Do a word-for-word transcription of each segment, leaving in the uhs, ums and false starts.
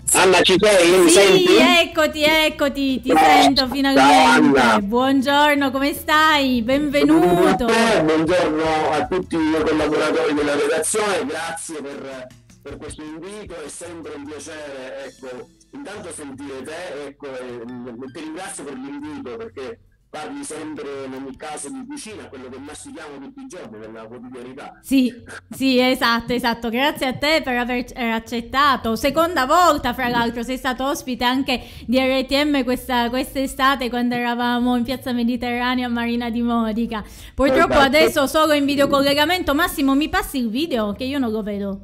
Anna, ci sei? Mi Sì, senti? eccoti, eccoti, ti Ciao, sento ciao, Anna. finalmente. Buongiorno, come stai? Buongiorno a Benvenuto. te, buongiorno a tutti i collaboratori della redazione, grazie per, per questo invito, è sempre un piacere, ecco, intanto sentire te, ecco, e, mm, ti ringrazio per l'invito perché parli sempre in ogni caso di cucina, quello che mastichiamo tutti i giorni nella quotidianità. Sì, sì, esatto, esatto. Grazie a te per aver eh, accettato. Seconda volta, fra l'altro, sei stato ospite anche di R T M questa quest'estate quando eravamo in Piazza Mediterranea a Marina di Modica. Purtroppo Esatto. adesso solo in videocollegamento. Massimo, mi passi il video che io non lo vedo.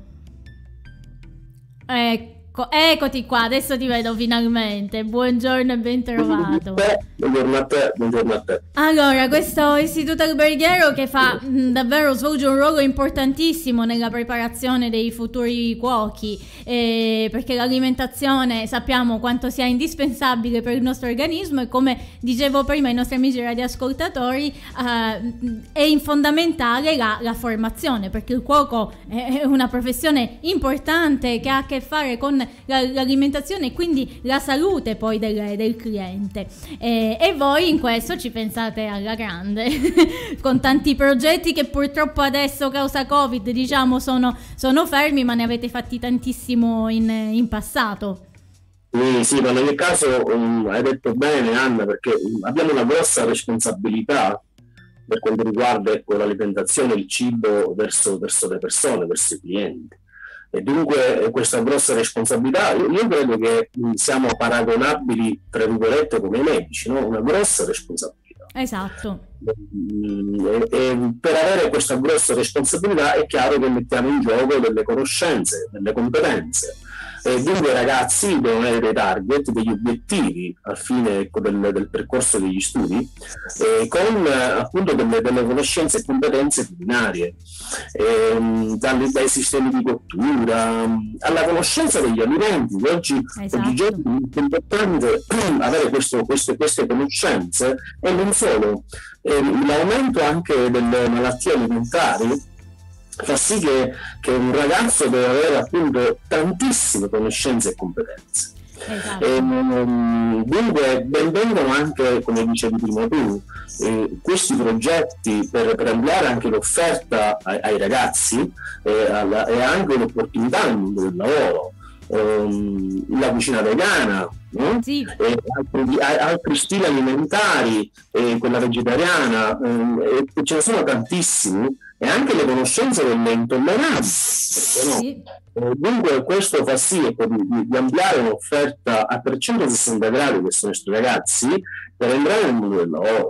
Ecco, eccoti qua, adesso ti vedo finalmente. Buongiorno e ben trovato. Buongiorno a te, buongiorno a te. Allora, questo istituto alberghiero che fa mh, davvero svolge un ruolo importantissimo nella preparazione dei futuri cuochi, eh, perché l'alimentazione sappiamo quanto sia indispensabile per il nostro organismo e come dicevo prima ai nostri amici radioascoltatori, eh, è fondamentale la, la formazione, perché il cuoco è una professione importante che ha a che fare con la, l'alimentazione e quindi la salute poi del, del cliente. Eh, e voi in questo ci pensate alla grande con tanti progetti che purtroppo adesso causa Covid diciamo sono, sono fermi, ma ne avete fatti tantissimo in, in passato. Sì, sì, ma in ogni caso um, hai detto bene Anna, perché um, abbiamo una grossa responsabilità per quanto riguarda, ecco, l'alimentazione, il cibo verso, verso le persone, verso i clienti. E dunque eh, questa grossa responsabilità, io, io credo che mh, siamo paragonabili, tra virgolette, come i medici, no? Una grossa responsabilità. Esatto. Mm, E, e per avere questa grossa responsabilità è chiaro che mettiamo in gioco delle conoscenze, delle competenze. E dunque i ragazzi devono avere dei target, degli obiettivi al fine, ecco, del, del percorso degli studi, eh, con eh, appunto delle, delle conoscenze e competenze culinarie, ehm, dai, dai sistemi di cottura alla conoscenza degli alimenti. Oggi, Esatto. oggigiorno è molto importante avere questo, queste, queste conoscenze e non solo. Ehm, l'aumento anche delle malattie alimentari fa sì che, che un ragazzo deve avere appunto tantissime conoscenze e competenze. E, Esatto. um, dunque benvengono anche, come dicevi prima tu, eh, questi progetti per, per ampliare anche l'offerta ai, ai ragazzi eh, alla, e anche l'opportunità nel mondo del lavoro. Um, la cucina vegana, no? Sì. E altri, altri stili alimentari, eh, quella vegetariana, eh, e ce ne sono tantissimi, e anche le conoscenze delle intolleranze, perché Sì. no? Eh, dunque questo fa sì, ecco, di, di, di ampliare un'offerta a trecentosessanta gradi verso i nostri ragazzi per entrare nel mondo del lavoro.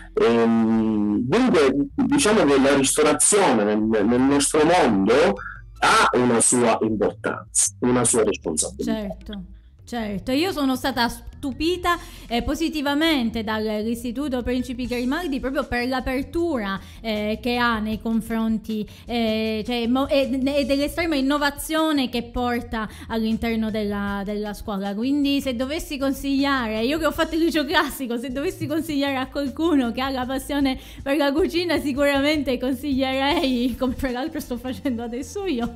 Ehm, dunque diciamo che la ristorazione nel, nel nostro mondo ha una sua importanza, una sua responsabilità. Certo, certo, io sono stata stupita eh, positivamente dall'Istituto Principi Grimaldi proprio per l'apertura eh, che ha nei confronti eh, cioè, mo- e, e dell'estrema innovazione che porta all'interno della, della scuola. Quindi se dovessi consigliare, io che ho fatto il liceo classico, se dovessi consigliare a qualcuno che ha la passione per la cucina, sicuramente consiglierei, come tra l'altro sto facendo adesso io,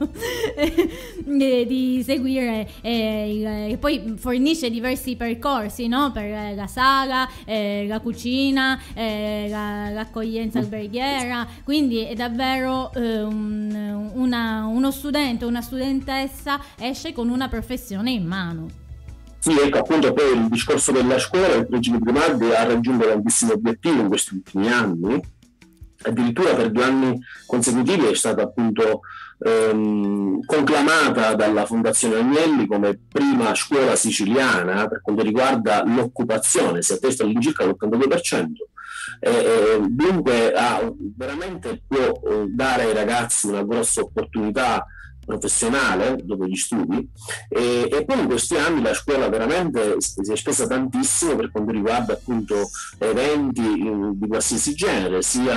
eh, di seguire eh, il, poi fornisce diversi percorsi, no? Per eh, la sala, eh, la cucina, eh, la, l'accoglienza alberghiera, quindi è davvero eh, un, una, uno studente, una studentessa esce con una professione in mano. Sì, ecco, appunto poi il discorso della scuola, il Principe Grimaldi ha raggiunto tantissimi obiettivi in questi ultimi anni, addirittura per due anni consecutivi è stata appunto ehm, conclamata dalla Fondazione Agnelli come prima scuola siciliana per quanto riguarda l'occupazione, si attesta all'incirca l'ottantadue per cento. Eh, dunque ha, veramente può eh, dare ai ragazzi una grossa opportunità professionale dopo gli studi, e, e poi in questi anni la scuola veramente si è spesa tantissimo per quanto riguarda appunto eventi in, di qualsiasi genere, sia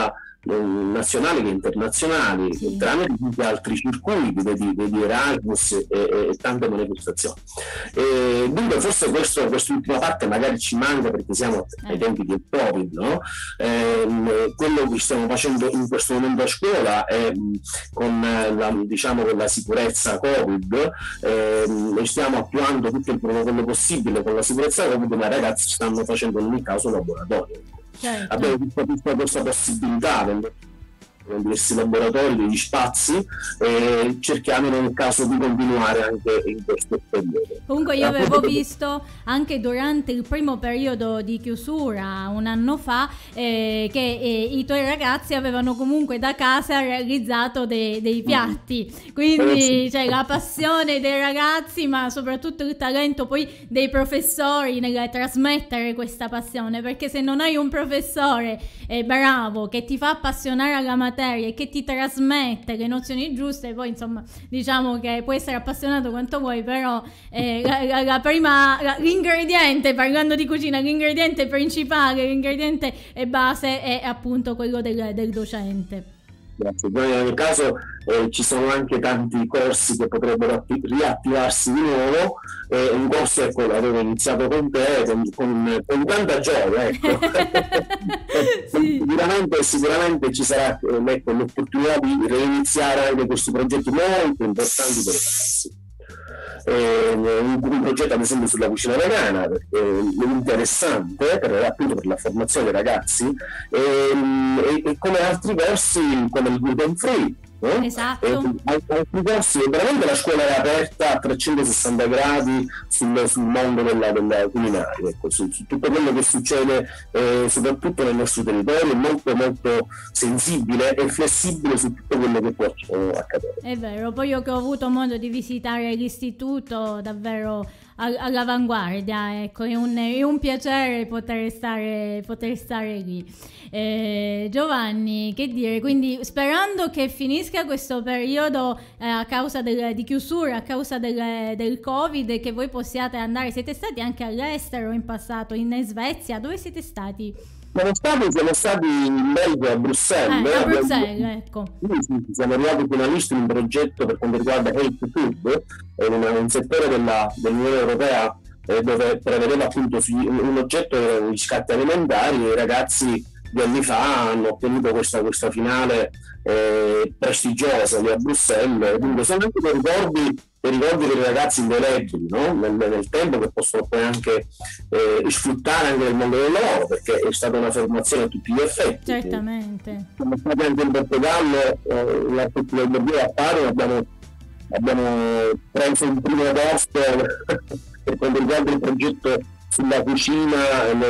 nazionali che internazionali, sì, tramite altri circuiti, vedi, vedi Erasmus e, e, e tante manifestazioni. E dunque forse questo, quest'ultima parte magari ci manca perché siamo ai tempi del Covid, no? Eh, quello che stiamo facendo in questo momento a scuola è con la, diciamo, con la sicurezza Covid, eh, stiamo attuando tutto il protocollo possibile con la sicurezza Covid, ma i ragazzi stanno facendo in ogni caso laboratorio. Certo. Abbiamo tutta questa possibilità nel diversi laboratori, degli spazi, e cerchiamo nel caso di continuare anche in questo periodo. Comunque io avevo visto anche durante il primo periodo di chiusura un anno fa eh, che eh, i tuoi ragazzi avevano comunque da casa realizzato dei, dei piatti, quindi eh, sì, cioè, la passione dei ragazzi, ma soprattutto il talento poi dei professori nel trasmettere questa passione, perché se non hai un professore eh, bravo che ti fa appassionare alla materia e che ti trasmette le nozioni giuste, poi insomma diciamo che puoi essere appassionato quanto vuoi, però eh, la, la, la prima la, l'ingrediente, parlando di cucina, l'ingrediente principale, l'ingrediente base è appunto quello del, del docente. Grazie. Poi nel caso eh, ci sono anche tanti corsi che potrebbero riattivarsi di nuovo, eh, un corso, ecco, l'avevo iniziato con te con, con, con tanta gioia, ecco. Sì. sicuramente, sicuramente ci sarà ecco, l'opportunità di reiniziare anche questi progetti molto importanti per i ragazzi. Eh, un, un progetto ad esempio sulla cucina vegana, perché è interessante per, appunto per la formazione dei ragazzi, e, e, e come altri corsi come il gluten free, no? Esatto. E, altri corsi, veramente la scuola è aperta a trecentosessanta gradi sul, sul mondo della, della culinaria, ecco, su, su tutto quello che succede eh, soprattutto nel nostro territorio, è molto molto sensibile e flessibile su tutto quello che può accadere. È vero, poi io che ho avuto modo di visitare l'istituto davvero all'avanguardia, ecco, è un, è un piacere poter stare, poter stare lì. Eh, Giovanni, che dire, quindi sperando che finisca questo periodo eh, a causa del, di chiusura, a causa del, del Covid, e che voi possiate andare, siete stati anche all'estero in passato, in Svezia, dove siete stati? Siamo stati, siamo stati in Belgio, a Bruxelles. Eh, a Bruxelles, abbiamo, ecco. Sì, sì, siamo arrivati finalisti in un progetto per quanto riguarda Health Food, è un, un settore della, dell'Unione Europea eh, dove prevedeva appunto un, un oggetto di scarti alimentari, e i ragazzi due anni fa hanno ottenuto questa, questa finale eh, prestigiosa lì a Bruxelles, quindi sono anche dei ricordi, dei ricordi per i ragazzi indelebili, no? nel, nel tempo, che possono poi anche eh, sfruttare anche nel mondo del lavoro, perché è stata una formazione a tutti gli effetti. Certamente. Siamo stati anche in Portogallo, eh, la Festival del Bordeaux a Padova, abbiamo, abbiamo preso il primo posto per quanto riguarda il progetto sulla cucina nel,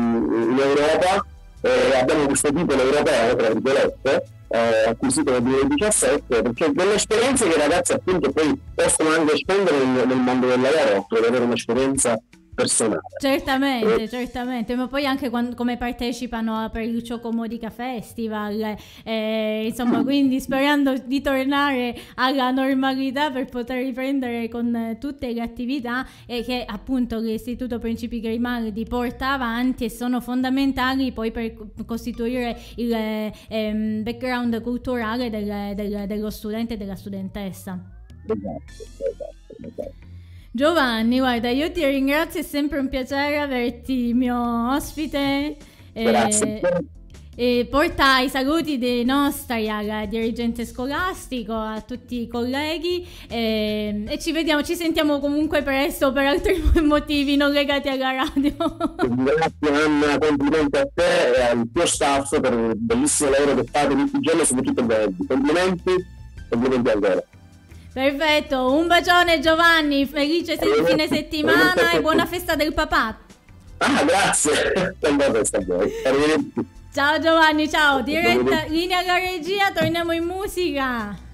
in Europa. Eh, abbiamo questo titolo europeo, tra virgolette, eh, acquisito nel duemiladiciassette, perché delle esperienze che i ragazzi appunto poi possono anche spendere nel, nel mondo del lavoro, per avere un'esperienza personale. Certamente, eh. certamente, ma poi anche quando, come partecipano per il Ciocomodica Festival, eh, insomma, quindi sperando di tornare alla normalità per poter riprendere con tutte le attività e che appunto l'Istituto Principi Grimaldi porta avanti e sono fondamentali poi per costituire il ehm, background culturale del, del, dello studente e della studentessa. Esatto, esatto, esatto. Giovanni, guarda, io ti ringrazio, è sempre un piacere averti mio ospite. Grazie. E, e porta i saluti dei nostri al dirigente scolastico, a tutti i colleghi, e, e ci vediamo, ci sentiamo comunque presto per altri motivi non legati alla radio. Grazie Anna, complimenti a te e al tuo staff per il bellissimo lavoro che fate tutti i giorni, soprattutto il venerdì. Complimenti, complimenti ancora. Perfetto, un bacione Giovanni, felice fine settimana e buona festa del papà. Ah, grazie, buona festa a voi. Ciao Giovanni, ciao, diretta linea alla regia, torniamo in musica.